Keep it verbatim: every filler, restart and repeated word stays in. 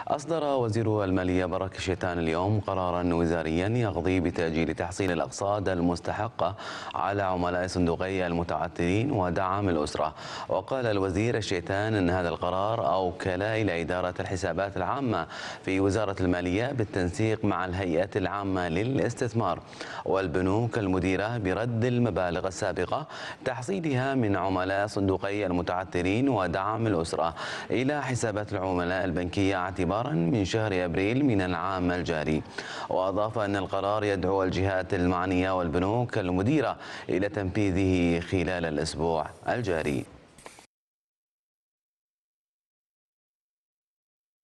أصدر وزير المالية برك شيتان اليوم قرارا وزاريا يقضي بتأجيل تحصيل الأقساط المستحقة على عملاء صندوقي المتعثرين ودعم الأسرة. وقال الوزير الشيتان أن هذا القرار أوكل إلى إدارة الحسابات العامة في وزارة المالية بالتنسيق مع الهيئة العامة للاستثمار والبنوك المديرة برد المبالغ السابقة تحصيلها من عملاء صندوقي المتعثرين ودعم الأسرة إلى حسابات العملاء البنكية اعتبارا من شهر أبريل من العام الجاري. وأضاف أن القرار يدعو الجهات المعنية والبنوك المديرة إلى تنفيذه خلال الأسبوع الجاري.